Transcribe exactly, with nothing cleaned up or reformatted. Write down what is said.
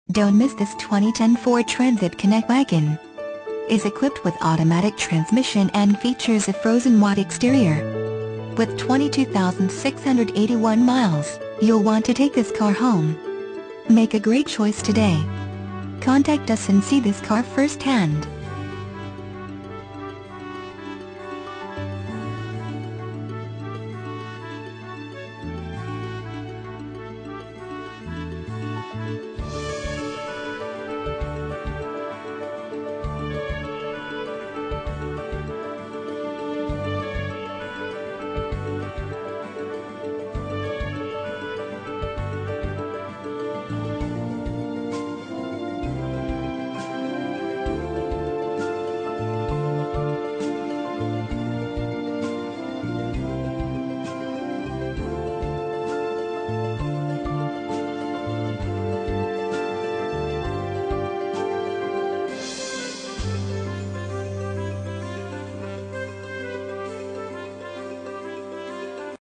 Don't miss this twenty ten Ford Transit Connect wagon. Is equipped with automatic transmission and features a frozen white exterior. With twenty-two thousand six hundred eighty-one miles, you'll want to take this car home. Make a great choice today. Contact us and see this car firsthand.